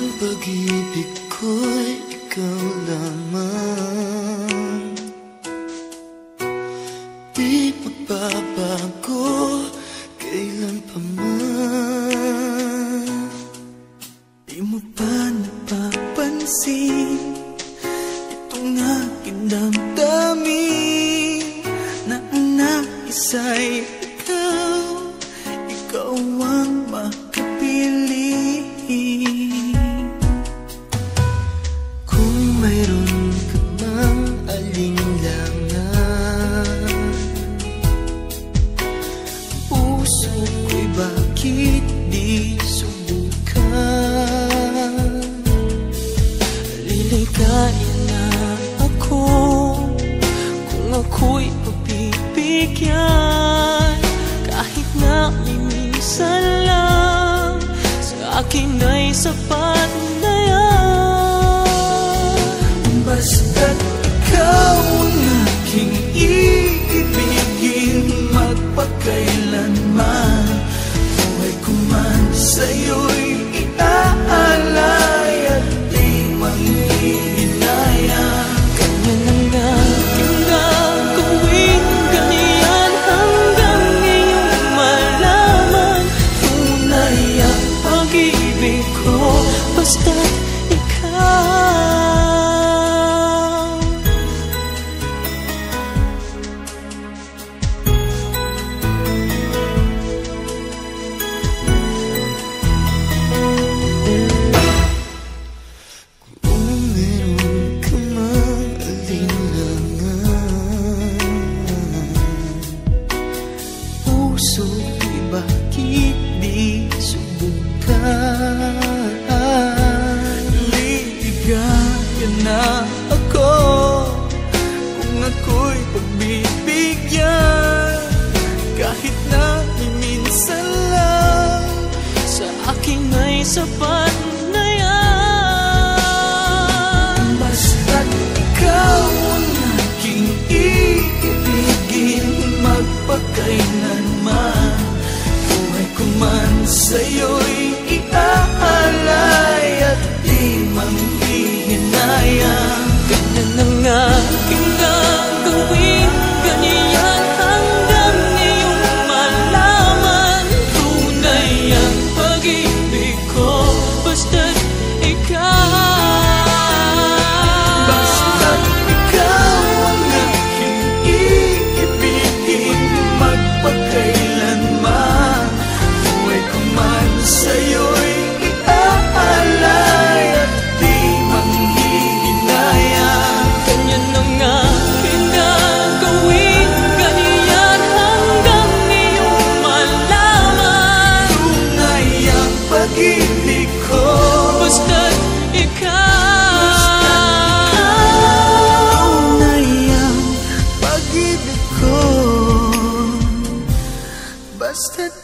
pag-ibig ko'y ikaw lamang. Di magbabago kailan pa man. Di mo ba napapansin itong aking damdamin, na ang nais-ay ikaw, ikaw ang makapili. Kung mayroon ka bang alinlangan, puso ko'y bakit di subukan? Liligaya na ako kung ako'y pagbibigyan, kahit na minsan lang sa akin ay sapat na yan. Basta't ikaw ang aking iibigin, magpakailanman. Buhay ko man sa'yo'y iaalay at di manghihinaya. Ganyan ang aking gagawin, ganyan hanggang iyong malaman. Tunay ang pag-ibig ko, basta't ikaw. Bakit di subukan? Liligaya na ako kung ako'y pagbibigyan, kahit na minsan lang sa akin ay sapat na yan. Basta't ikaw ang aking iibigin, magpakailanman. Man sa'yo'y iaalay at di manghihinayang. Ganyan ang aking gagawin, ganyan hanggang iyong malaman. Tunay ang pag-ibig ko, basta't ikaw. Basta't ikaw ang aking iibigin, magpakailanman. Sa'yo'y iaalay at di manghihinayang. Ganyan ang aking gagawin, ganyan hanggang iyong malaman. Tunay ang pag-ibig ko, basta't ikaw. Tunay ang pag-ibig ko, basta't